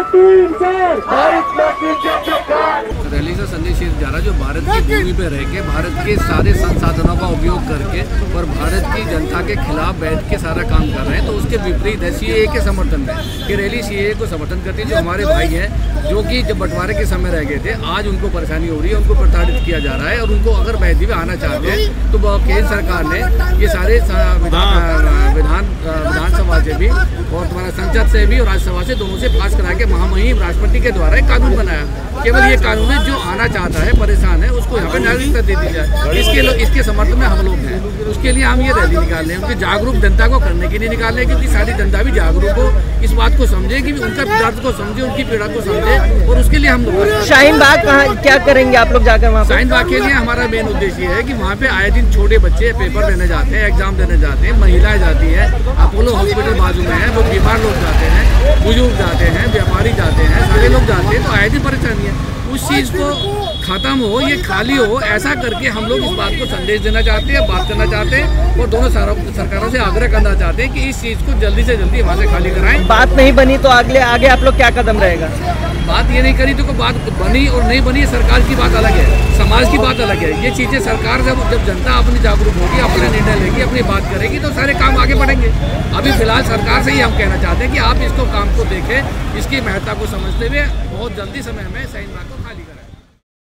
Rally से संदेश जा रहा जो भारत की भूमि पे रह के भारत के सारे संसाधनों का उपयोग करके और भारत की जनता के खिलाफ बैठ के सारा काम कर रहे हैं, तो उसके विपरीत है सीएए के समर्थन में। ये रैली सीएए को समर्थन करती है। जो हमारे भाई हैं जो कि जब बंटवारे के समय रह गए थे, आज उनको परेशानी हो रही है, उनको प्रताड़ित किया जा रहा है और उनको अगर बहती में आना चाहते हैं तो केंद्र सरकार ने ये सारे विधानसभा से भी और तुम्हारा संसद से भी और राज्यसभा से दोनों से पास करा के महामहिम राष्ट्रपति के द्वारा एक कानून बनाया। केवल ये कानून है जो आना चाहता है, परेशान है, उसको यहाँ पे नागरिकता दे दी जाए। इसके समर्थन में हम लोग हैं। उसके लिए हम ये रैली निकाल रहे हैं, उनकी जागरूक जनता को करने के लिए निकाल रहे हैं, क्योंकि सारी जनता भी जागरूक हो, इस बात को समझे कि उनका दर्द को समझे, उनकी पीड़ा को समझे, और उसके लिए हम लोग शाहीन बाग कहाँ क्या करेंगे आप लोग जाकर वहाँ? शाहीन बाग के लिए हमारा मेन उद्देश्य है कि वहाँ पे आए दिन छोटे बच्चे पेपर देने जाते हैं, एग्जाम देने जाते हैं, महिलाएं जाती है, अपोलो हॉस्पिटल बाजू में है, वो बीमार लोग जाते हैं, बुजुर्ग जाते हैं, व्यापारी जाते हैं, सारे लोग जाते हैं, तो आए दिन परेशानी है। उस चीज़ को खत्म हो, ये खाली हो, ऐसा करके हम लोग इस बात को संदेश देना चाहते हैं, बात करना चाहते हैं और दोनों सरकारों से आग्रह करना चाहते हैं कि इस चीज़ को जल्दी से जल्दी वहाँ से खाली कराएं। बात नहीं बनी तो आगे आप लोग क्या कदम रहेगा? बात ये नहीं करी तो बात बनी और नहीं बनी, सरकार की बात अलग है, समाज की बात अलग है। ये चीज़ें सरकार जब जनता अपनी जागरूक होगी, अपने निर्णय लेगी, अपनी बात करेगी, तो सारे काम आगे बढ़ेंगे। अभी फिलहाल सरकार से ही हम कहना चाहते हैं कि आप इसको काम को देखें, इसकी महत्ता को समझते हुए बहुत जल्दी समय में शाहीन बाग को